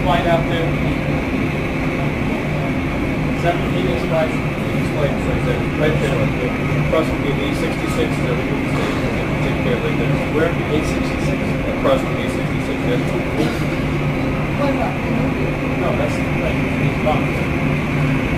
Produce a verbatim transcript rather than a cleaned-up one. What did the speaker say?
flight out there? seventeen is flight. Explain. So he said, right there, across from B sixty-six, so we can take care of it. Where? A sixty-six. Across from B sixty-six, yeah. What about? No, that's like these bumpers.